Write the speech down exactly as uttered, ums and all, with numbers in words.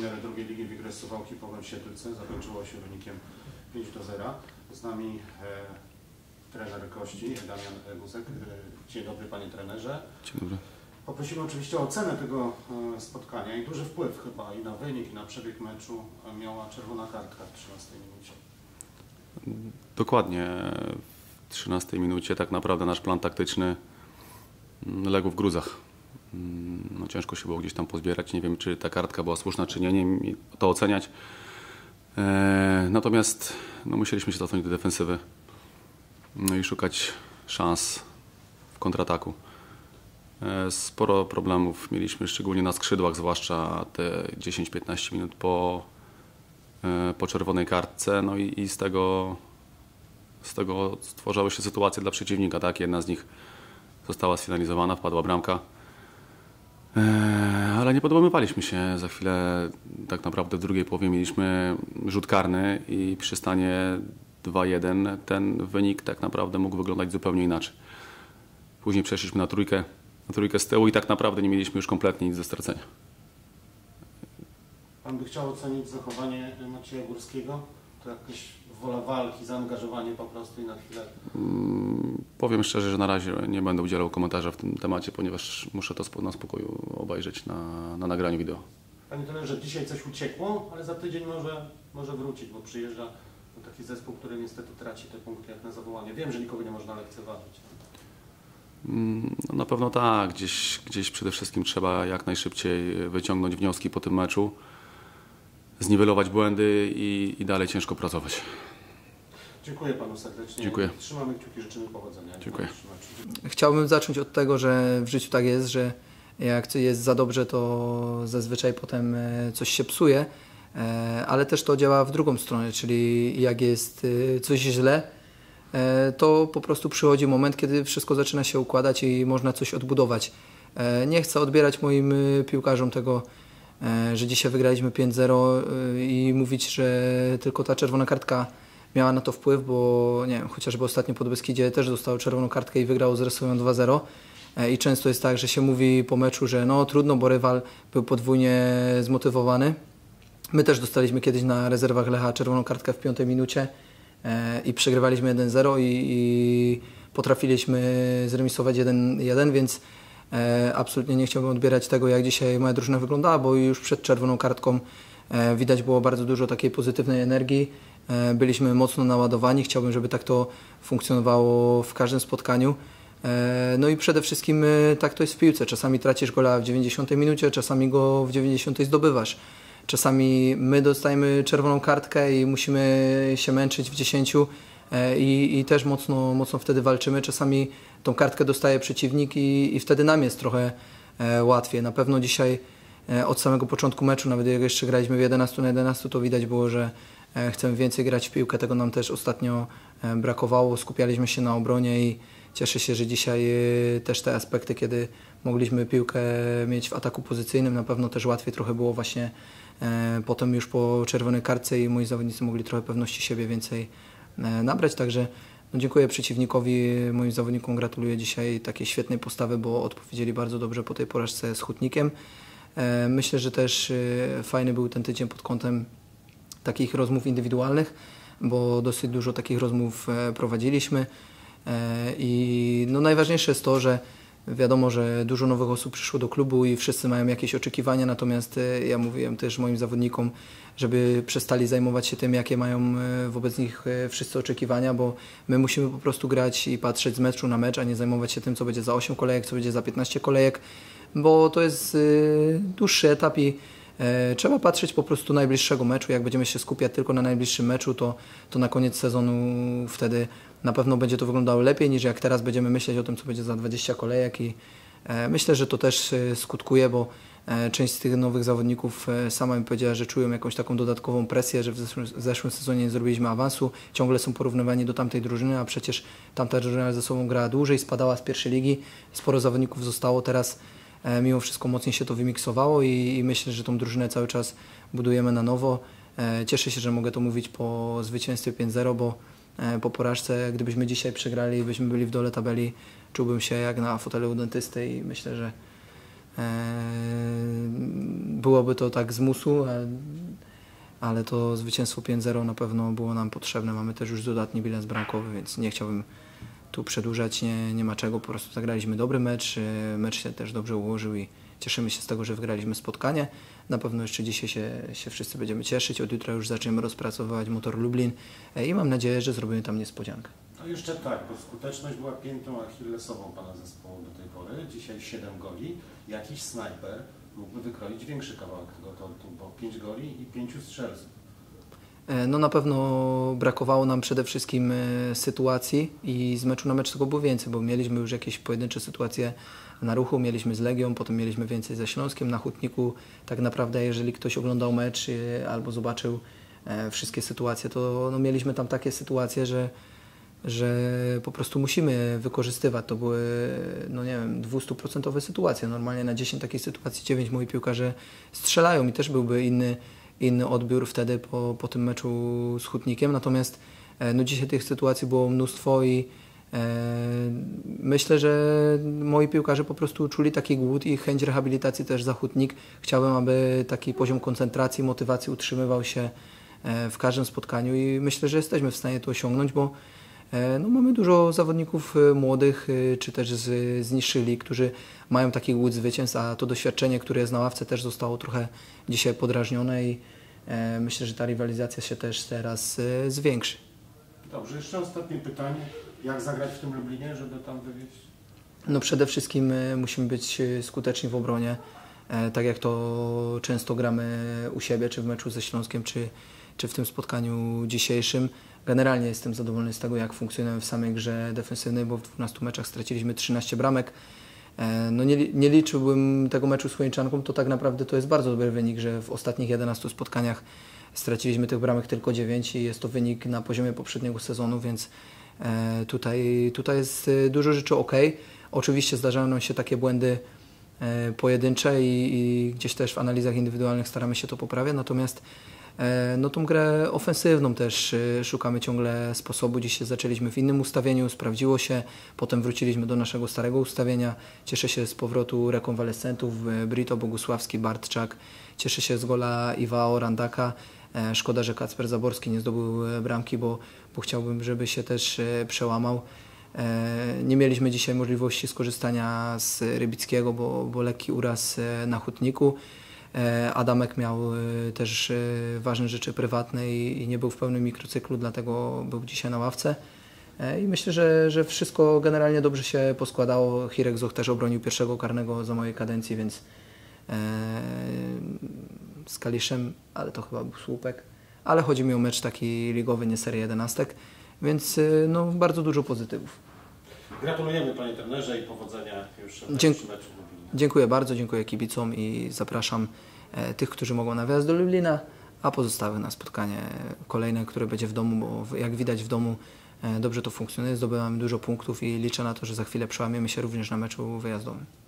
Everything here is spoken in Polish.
premiery drugiej ligi w Igrze Suwałki Pogoń Siedlce. Zakończyło się wynikiem pięć do zera. Z nami e, trener Kości, Damian Guzek. E, dzień dobry panie trenerze. Dzień dobry. Poprosimy oczywiście o ocenę tego e, spotkania i duży wpływ chyba i na wynik, i na przebieg meczu miała czerwona kartka w trzynastej minucie. Dokładnie. W trzynastej minucie tak naprawdę nasz plan taktyczny legł w gruzach. No, ciężko się było gdzieś tam pozbierać. Nie wiem, czy ta kartka była słuszna, czy nie. Nie wiem to oceniać. E, natomiast no, musieliśmy się cofnąć do defensywy. No i szukać szans w kontrataku. E, sporo problemów mieliśmy, szczególnie na skrzydłach, zwłaszcza te dziesięć piętnaście minut po, e, po czerwonej kartce. No i, i z tego, z tego stworzyły się sytuacje dla przeciwnika. Tak? Jedna z nich została sfinalizowana, wpadła bramka. Ale nie podobywaliśmy się. Za chwilę tak naprawdę w drugiej połowie mieliśmy rzut karny i przy stanie dwa jeden ten wynik tak naprawdę mógł wyglądać zupełnie inaczej. Później przeszliśmy na trójkę, na trójkę z tyłu i tak naprawdę nie mieliśmy już kompletnie nic do stracenia. Pan by chciał ocenić zachowanie Macieja Górskiego? To jakaś wola walki, zaangażowanie po prostu i na chwilę? Hmm, powiem szczerze, że na razie nie będę udzielał komentarza w tym temacie, ponieważ muszę to na spokoju obejrzeć na, na nagraniu wideo. Panie trenerze, dzisiaj coś uciekło, ale za tydzień może, może wrócić, bo przyjeżdża taki zespół, który niestety traci te punkty jak na zawołanie. Wiem, że nikogo nie można lekceważyć. Hmm, no na pewno tak. Gdzieś, gdzieś przede wszystkim trzeba jak najszybciej wyciągnąć wnioski po tym meczu, zniwelować błędy i, i dalej ciężko pracować. Dziękuję panu serdecznie. Dziękuję. Trzymamy kciuki, życzymy powodzenia. Dziękuję. Chciałbym zacząć od tego, że w życiu tak jest, że jak jest za dobrze, to zazwyczaj potem coś się psuje, ale też to działa w drugą stronę, czyli jak jest coś źle, to po prostu przychodzi moment, kiedy wszystko zaczyna się układać i można coś odbudować. Nie chcę odbierać moim piłkarzom tego, że dzisiaj wygraliśmy pięć zero i mówić, że tylko ta czerwona kartka miała na to wpływ, bo nie wiem, chociażby ostatnio pod Beskidzie też dostał czerwoną kartkę i wygrał z Resowem dwa zero. I często jest tak, że się mówi po meczu, że no trudno, bo rywal był podwójnie zmotywowany. My też dostaliśmy kiedyś na rezerwach Lecha czerwoną kartkę w piątej minucie i przegrywaliśmy jeden zero i, i potrafiliśmy zremisować jeden jeden, więc E, absolutnie nie chciałbym odbierać tego, jak dzisiaj moja drużyna wyglądała, bo już przed czerwoną kartką e, widać było bardzo dużo takiej pozytywnej energii. E, byliśmy mocno naładowani. Chciałbym, żeby tak to funkcjonowało w każdym spotkaniu. E, no i przede wszystkim e, tak to jest w piłce. Czasami tracisz gola w dziewięćdziesiątej minucie, czasami go w dziewięćdziesiątej zdobywasz. Czasami my dostajemy czerwoną kartkę i musimy się męczyć w dziesięciu. I, i też mocno, mocno wtedy walczymy. Czasami tą kartkę dostaje przeciwnik i, i wtedy nam jest trochę e, łatwiej. Na pewno dzisiaj e, od samego początku meczu, nawet jak jeszcze graliśmy w jedenastu na jedenastu, to widać było, że e, chcemy więcej grać w piłkę. Tego nam też ostatnio e, brakowało. Skupialiśmy się na obronie i cieszę się, że dzisiaj e, też te aspekty, kiedy mogliśmy piłkę mieć w ataku pozycyjnym, na pewno też łatwiej trochę było właśnie e, potem już po czerwonej kartce i moi zawodnicy mogli trochę pewności siebie więcej nabrać, także no dziękuję przeciwnikowi, moim zawodnikom gratuluję dzisiaj takiej świetnej postawy, bo odpowiedzieli bardzo dobrze po tej porażce z Hutnikiem. Myślę, że też fajny był ten tydzień pod kątem takich rozmów indywidualnych, bo dosyć dużo takich rozmów prowadziliśmy i no najważniejsze jest to, że wiadomo, że dużo nowych osób przyszło do klubu i wszyscy mają jakieś oczekiwania, natomiast ja mówiłem też moim zawodnikom, żeby przestali zajmować się tym, jakie mają wobec nich wszyscy oczekiwania, bo my musimy po prostu grać i patrzeć z meczu na mecz, a nie zajmować się tym, co będzie za osiem kolejek, co będzie za piętnaście kolejek, bo to jest dłuższy etap i trzeba patrzeć po prostu najbliższego meczu. Jak będziemy się skupiać tylko na najbliższym meczu, to, to na koniec sezonu wtedy na pewno będzie to wyglądało lepiej, niż jak teraz będziemy myśleć o tym, co będzie za dwadzieścia kolejek i myślę, że to też skutkuje, bo część z tych nowych zawodników sama mi powiedziała, że czują jakąś taką dodatkową presję, że w zeszłym, w zeszłym sezonie nie zrobiliśmy awansu, ciągle są porównywani do tamtej drużyny, a przecież tamta drużyna ze sobą grała dłużej, spadała z pierwszej ligi, sporo zawodników zostało, teraz mimo wszystko mocniej się to wymiksowało i, i myślę, że tą drużynę cały czas budujemy na nowo. Cieszę się, że mogę to mówić po zwycięstwie pięć zero, bo po porażce, gdybyśmy dzisiaj przegrali i byśmy byli w dole tabeli, czułbym się jak na fotelu u dentysty i myślę, że Byłoby to tak z musu, ale to zwycięstwo pięć zero na pewno było nam potrzebne. Mamy też już dodatni bilans bramkowy, więc nie chciałbym tu przedłużać, nie, nie ma czego. Po prostu zagraliśmy dobry mecz, mecz się też dobrze ułożył i cieszymy się z tego, że wygraliśmy spotkanie. Na pewno jeszcze dzisiaj się, się wszyscy będziemy cieszyć. Od jutra już zaczniemy rozpracować Motor Lublin i mam nadzieję, że zrobimy tam niespodziankę. No jeszcze tak, bo skuteczność była piętą achillesową pana zespołu do tej pory. Dzisiaj siedem goli. Jakiś snajper mógłby wykroić większy kawałek tego tortu, bo pięć goli i pięciu strzelców. No na pewno brakowało nam przede wszystkim sytuacji i z meczu na mecz tego było więcej, bo mieliśmy już jakieś pojedyncze sytuacje na Ruchu, mieliśmy z Legią, potem mieliśmy więcej ze Śląskiem. Na Hutniku tak naprawdę, jeżeli ktoś oglądał mecz albo zobaczył wszystkie sytuacje, to no, mieliśmy tam takie sytuacje, że, że po prostu musimy wykorzystywać. To były, no nie wiem, dwustuprocentowe sytuacje. Normalnie na dziesięć takich sytuacji dziewięć moi piłkarze strzelają i też byłby inny inny odbiór wtedy po, po tym meczu z Hutnikiem, natomiast no, dzisiaj tych sytuacji było mnóstwo i e, myślę, że moi piłkarze po prostu czuli taki głód i chęć rehabilitacji też za Hutnik. Chciałbym, aby taki poziom koncentracji, motywacji utrzymywał się e, w każdym spotkaniu i myślę, że jesteśmy w stanie to osiągnąć, bo e, no, mamy dużo zawodników młodych e, czy też z, z niższych lig, którzy mają taki głód zwycięstw, a to doświadczenie, które jest na ławce, też zostało trochę dzisiaj podrażnione i e, myślę, że ta rywalizacja się też teraz e, zwiększy. Dobrze, jeszcze ostatnie pytanie. Jak zagrać w tym Lublinie, żeby tam wywieźć? No przede wszystkim e, musimy być skuteczni w obronie, e, tak jak to często gramy u siebie, czy w meczu ze Śląskiem, czy, czy w tym spotkaniu dzisiejszym. Generalnie jestem zadowolony z tego, jak funkcjonujemy w samej grze defensywnej, bo w dwunastu meczach straciliśmy trzynaście bramek. No nie, nie liczyłbym tego meczu z Chojniczanką, to tak naprawdę to jest bardzo dobry wynik, że w ostatnich jedenastu spotkaniach straciliśmy tych bramek tylko dziewięć i jest to wynik na poziomie poprzedniego sezonu, więc tutaj, tutaj jest dużo rzeczy ok. Oczywiście zdarzają nam się takie błędy pojedyncze i, i gdzieś też w analizach indywidualnych staramy się to poprawiać, natomiast no tą grę ofensywną też szukamy ciągle sposobu. Dzisiaj zaczęliśmy w innym ustawieniu, sprawdziło się, potem wróciliśmy do naszego starego ustawienia. Cieszę się z powrotu rekonwalescentów Brito, Bogusławski, Bartczak. Cieszę się z gola Iwao, Randaka. Szkoda, że Kacper Zaborski nie zdobył bramki, bo, bo chciałbym, żeby się też przełamał. Nie mieliśmy dzisiaj możliwości skorzystania z Rybickiego, bo, bo lekki uraz na Hutniku. Adamek miał też ważne rzeczy prywatne i nie był w pełnym mikrocyklu, dlatego był dzisiaj na ławce. I myślę, że, że wszystko generalnie dobrze się poskładało. Hirek Zoch też obronił pierwszego karnego za mojej kadencji, więc z Kaliszem, ale to chyba był słupek. Ale chodzi mi o mecz taki ligowy, nie serię jedenastek, więc no, bardzo dużo pozytywów. Gratulujemy panie trenerze i powodzenia już w Dzięk meczu. Dziękuję bardzo, dziękuję kibicom i zapraszam e, tych, którzy mogą na wjazd do Lublina, a pozostałych na spotkanie kolejne, które będzie w domu, bo jak widać w domu e, dobrze to funkcjonuje, zdobywamy dużo punktów i liczę na to, że za chwilę przełamiemy się również na meczu wyjazdowym.